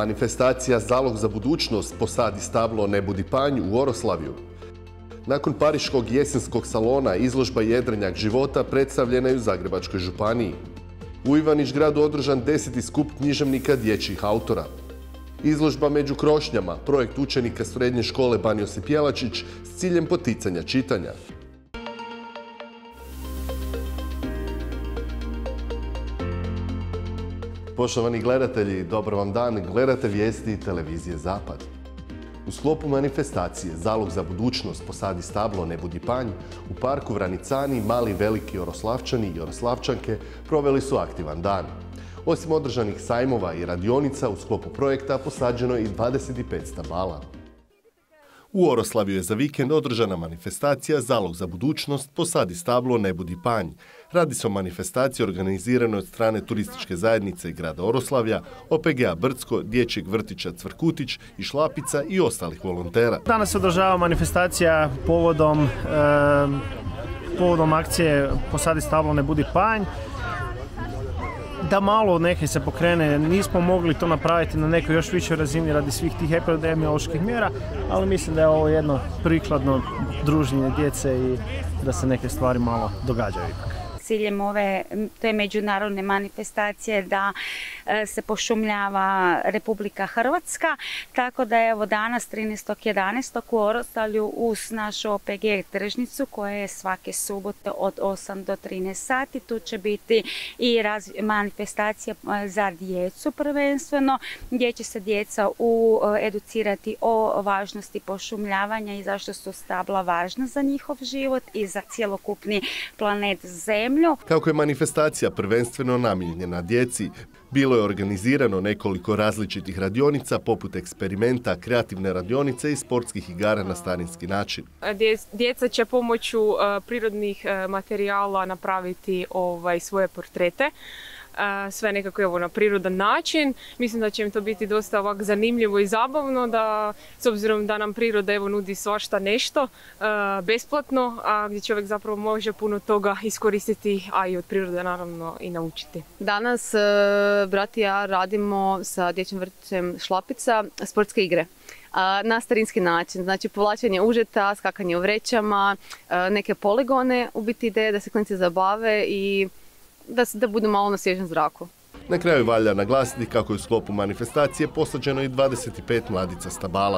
Manifestacija Zalog za budućnost posadi stablo ne budi panj u Oroslavju. Nakon Pariškog jesenskog salona izložba Jedrenjak života predstavljena je u Zagrebačkoj županiji. U Ivanić-Gradu održan 10. skup književnika dječjih autora. Izložba Među krošnjama, projekt učenika srednje škole Ban Josip Jelačić s ciljem poticanja čitanja. Poštovani gledatelji, dobar vam dan, gledate vijesti televizije Zapad. U sklopu manifestacije Zalog za budućnost posadi stablo ne budi panj, u parku Vranicani mali i veliki Oroslavčani i Oroslavčanke proveli su aktivan dan. Osim održanih sajmova i radionica, u sklopu projekta posađeno je i 25 stabala. U Oroslavju je za vikend održana manifestacija Zalog za budućnost posadi stablo ne budi panj. Radi se o manifestaciji organiziranoj od strane turističke zajednice grada Oroslavlja, OPG-a Brdsko, dječjeg vrtića Cvrkutić i Šlapica i ostalih volontera. Danas se održava manifestacija povodom akcije posadi stablo ne budi panj. Da malo neke se pokrene, nismo mogli to napraviti na nekoj još višoj razini radi svih tih epidemioloških mjera, ali mislim da je ovo jedno prikladno druženje djece i da se neke stvari malo događaju ipak. Ciljem te međunarodne manifestacije da se pošumljava Republika Hrvatska, tako da je evo danas 13.11. u Oroslavlju uz našu OPG tržnicu koja je svake subote od 8 do 13 sati. Tu će biti i manifestacija za djecu prvenstveno, gdje će se djeca educirati o važnosti pošumljavanja i zašto su stabla važna za njihov život i za cjelokupni planet Zemlju. Kako je manifestacija prvenstveno namijenjena djeci, bilo je organizirano nekoliko različitih radionica poput eksperimenta, kreativne radionice i sportskih igara na starinski način. Djeca će pomoću prirodnih materijala napraviti svoje portrete. Sve nekako na prirodan način. Mislim da će im to biti dosta ovak zanimljivo i zabavno, da s obzirom da nam priroda nudi svašta nešto besplatno, a gdje čovjek zapravo može puno toga iskoristiti, a i od prirode naravno i naučiti. Danas brat i ja radimo sa dječjim vrtićem Šlapica sportske igre. Na starinski način, znači povlačenje užeta, skakanje u vrećama, neke poligone, u biti ideje da se klinici zabave i da budu malo na svježem zraku. Na kraju valja naglasiti kako je u sklopu manifestacije posađeno i 25 mladica stabala.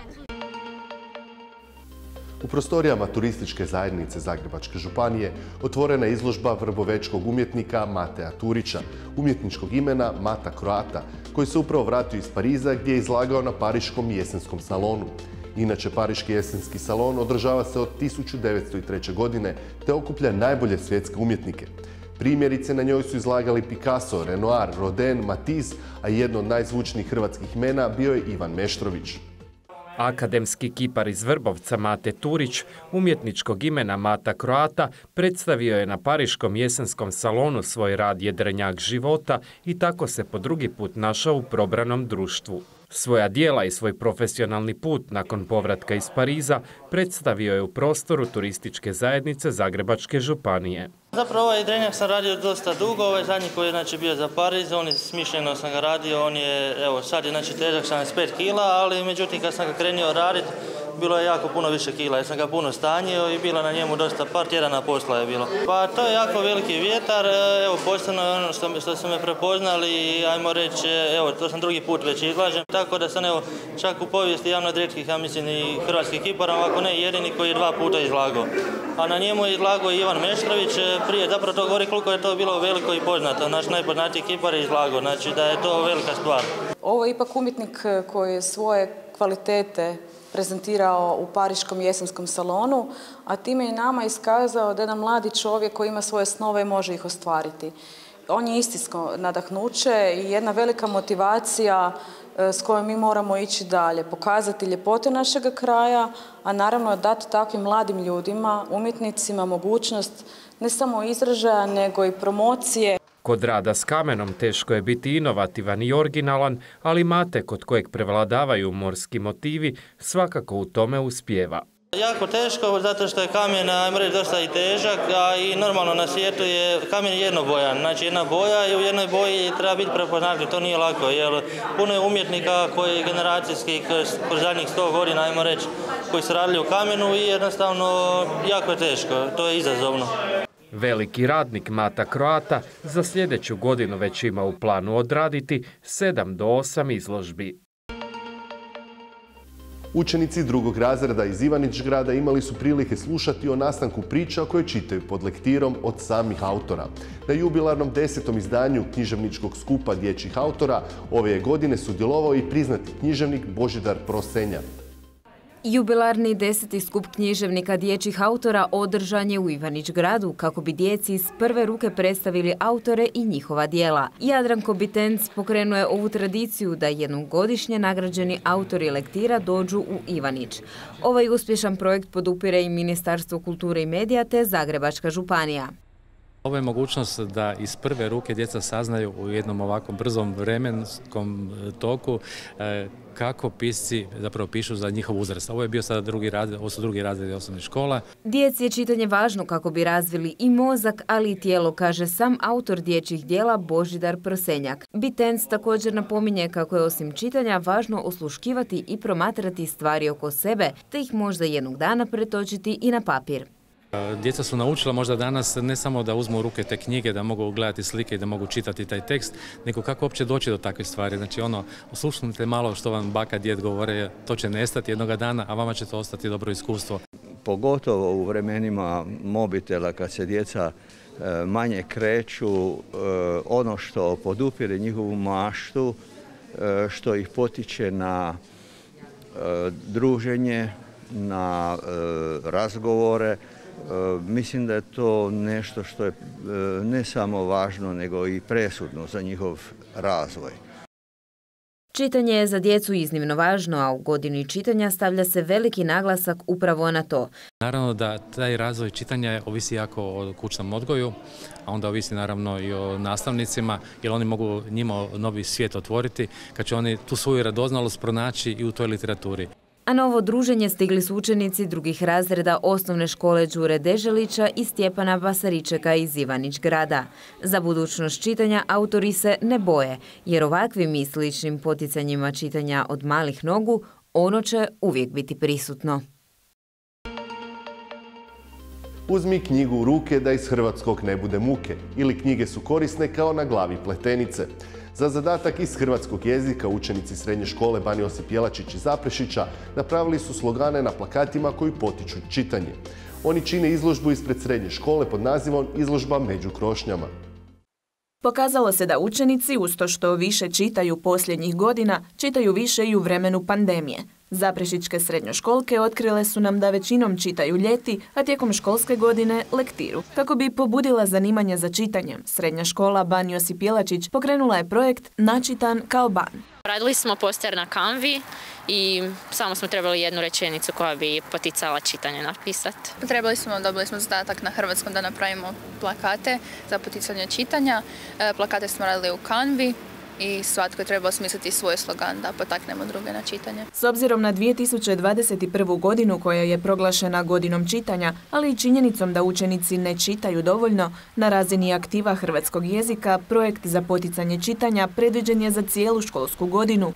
U prostorijama turističke zajednice Zagrebačke županije otvorena je izložba vrbovečkog umjetnika Matea Turića, umjetničkog imena Mata Croata, koji se upravo vratio iz Pariza gdje je izlagao na Pariškom jesenskom salonu. Inače, Pariški jesenski salon održava se od 1903. godine te okuplja najbolje svjetske umjetnike. Primjerice, na njoj su izlagali Picasso, Renoir, Rodin, Matisse, a jedno od najzvučnijih hrvatskih imena bio je Ivan Meštrović. Akademski kipar iz Vrbovca Mate Turić, umjetničkog imena Mata Croata, predstavio je na Pariškom jesenskom salonu svoj rad Jedrenjak života i tako se po drugi put našao u probranom društvu. Svoja djela i svoj profesionalni put nakon povratka iz Pariza predstavio je u prostoru turističke zajednice Zagrebačke županije. Zapravo ovaj Jedrenjak sam radio dosta dugo, ovaj zadnji koji je bio za Pariz, on je smišljeno sam ga radio, on je, sad je težak 75 kila, ali međutim kad sam ga krenio raditi, bilo je jako puno više kila, jer sam ga puno stanjio i bilo na njemu dosta par tjedana posla je bilo. Pa to je jako veliki vjetar, posebno je ono što su me prepoznali, ajmo reći, to sam drugi put već izlažem, tako da sam čak u povijesti javno od rijetkih, ja mislim i hrvatskih kipara, ovako ne jedini koji je 2 puta izlagao. A na njemu je izlagao Ivan Meštrović, prije zapravo to govori koliko je to bilo veliko i poznato, naš najpoznatiji kipar je izlagao, znači da je to velika stvar. Ovo je ipak umjetnik koji je svoje kvalitete prezentirao u Pariškom jesenskom salonu, a time je nama iskazao da jedan mladi čovjek koji ima svoje snove može ih ostvariti. On je istinsko nadahnuće i jedna velika motivacija s kojom mi moramo ići dalje, pokazati ljepote našega kraja, a naravno dati takvim mladim ljudima, umjetnicima, mogućnost ne samo izražaja, nego i promocije. Kod rada s kamenom teško je biti inovativan i originalan, ali Mate, kod kojeg prevladavaju morski motivi, svakako u tome uspijeva. Jako teško, zato što je kamen, ajmo reći, dosta i težak, a i normalno na svijetu je kamen jednobojan. Znači jedna boja i u jednoj boji treba biti prepoznatljiv, to nije lako, jer puno je umjetnika koji generacijski kroz zadnjih 100 godina, ajmo reći, koji su radili u kamenu i jednostavno jako je teško, to je izazovno. Veliki radnik Mata Croata za sljedeću godinu već ima u planu odraditi 7 do 8 izložbi. Učenici drugog razreda iz Ivanić-grada imali su prilike slušati o nastanku priča koje čitaju pod lektirom od samih autora. Na jubilarnom 10. izdanju književničkog skupa dječjih autora ove je godine sudjelovao i priznati književnik Božidar Prosenjak. Jubilarni 10. skup književnika dječjih autora održan je u Ivanić-gradu kako bi djeci iz prve ruke predstavili autore i njihova djela. Jadranko Bitenc pokrenuo je ovu tradiciju da jednom godišnje nagrađeni autori lektira dođu u Ivanić. Ovaj uspješan projekt podupire i Ministarstvo kulture i medija te Zagrebačka županija. Ovo je mogućnost da iz prve ruke djeca saznaju u jednom ovakvom brzom vremenskom toku kako pisci zapravo pišu za njihov uzrast. Ovo je bio sada ovo su drugi razredi osnovnih škola. Djeci je čitanje važno kako bi razvili i mozak, ali i tijelo, kaže sam autor dječjih djela Božidar Prosenjak. Bitenc također napominje kako je osim čitanja važno osluškivati i promatrati stvari oko sebe, te ih možda jednog dana pretočiti i na papir. Djeca su naučila možda danas ne samo da uzmu u ruke te knjige, da mogu gledati slike i da mogu čitati taj tekst, nego kako uopće doći do takve stvari. Znači oslušnite malo što vam baka, djed govore, to će nestati jednoga dana, a vama će to ostati dobro iskustvo. Pogotovo u vremenima mobitela kad se djeca manje kreću, ono što podupire njihovu maštu, što ih potiče na druženje, na razgovore, mislim da je to nešto što je ne samo važno, nego i presudno za njihov razvoj. Čitanje je za djecu iznimno važno, a u godini čitanja stavlja se veliki naglasak upravo na to. Naravno da taj razvoj čitanja ovisi jako o kućnom odgoju, a onda ovisi naravno i o nastavnicima, jer oni mogu njima novi svijet otvoriti, kad će oni tu svoju radoznalost pronaći i u toj literaturi. A na ovo druženje stigli su učenici drugih razreda osnovne škole Đure Deželića i Stjepana Basaričeka iz Ivanić-grada. Za budućnost čitanja autori se ne boje, jer ovakvim i sličnim poticanjima čitanja od malih nogu ono će uvijek biti prisutno. Uzmi knjigu u ruke da iz hrvatskog ne bude muke, ili knjige su korisne kao na glavi pletenice. Za zadatak iz hrvatskog jezika učenici srednje škole Ban Josip Jelačić iz Zaprešića napravili su slogane na plakatima koji potiču čitanje. Oni čine izložbu ispred srednje škole pod nazivom Izložba među krošnjama. Pokazalo se da učenici, uz to što više čitaju posljednjih godina, čitaju više i u vremenu pandemije. Zaprešićke srednjoškolke otkrile su nam da većinom čitaju ljeti, a tijekom školske godine lektiru. Kako bi pobudila zanimanje za čitanjem, srednja škola Ban Josip Jelačić pokrenula je projekt Načitan kao ban. Radili smo poster na Canvi i samo smo trebali jednu rečenicu koja bi poticala čitanje napisati. Dobili smo zadatak na hrvatskom da napravimo plakate za poticanje čitanja. Plakate smo radili u Canvi i svatko je trebao smisliti svoj slogan da potaknemo druge na čitanje. S obzirom na 2021. godinu koja je proglašena godinom čitanja, ali i činjenicom da učenici ne čitaju dovoljno, na razini aktiva hrvatskog jezika projekt za poticanje čitanja predviđen je za cijelu školsku godinu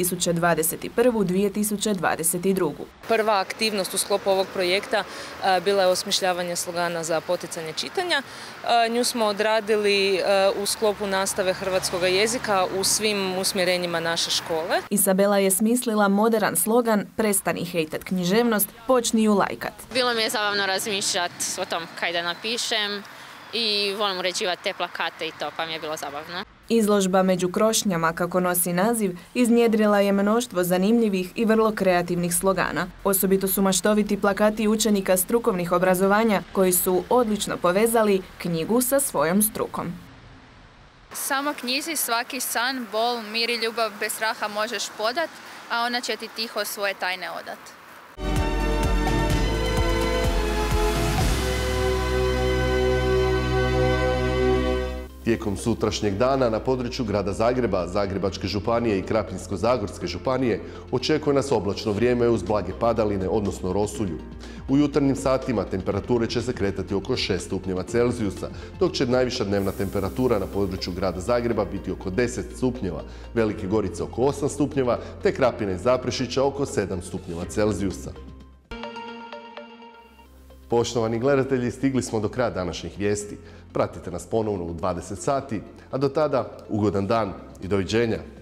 2021-2022. Prva aktivnost u sklopu ovog projekta bila je osmišljavanje slogana za poticanje čitanja. Nju smo odradili u sklopu nastave hrvatskog jezika u svim usmjerenjima naše škole. Isabela je smislila moderan slogan "Prestani hejtat književnost, počni ju lajkat". Bilo mi je zabavno razmišljati o tom kaj da napišem i volim uređivati te plakate i to, pa mi je bilo zabavno. Izložba među krošnjama, kako nosi naziv, iznjedrila je mnoštvo zanimljivih i vrlo kreativnih slogana. Osobito su maštoviti plakati učenika strukovnih obrazovanja koji su odlično povezali knjigu sa svojom strukom. Samo knjizi svaki san, bol, mir i ljubav bez straha možeš podat, a ona će ti tiho svoje tajne odat. Tijekom sutrašnjeg dana na području grada Zagreba, Zagrebačke županije i Krapinsko-zagorske županije očekuje nas oblačno vrijeme uz blage padaline, odnosno rosulju. U jutarnjim satima temperature će se kretati oko 6 stupnjeva Celzijusa, dok će najviša dnevna temperatura na području grada Zagreba biti oko 10 stupnjeva, Velike Gorice oko 8 stupnjeva, te Krapine i Zaprešića oko 7 stupnjeva Celzijusa. Poštovani gledatelji, stigli smo do kraja današnjih vijesti. Pratite nas ponovno u 20 sati, a do tada ugodan dan i doviđenja.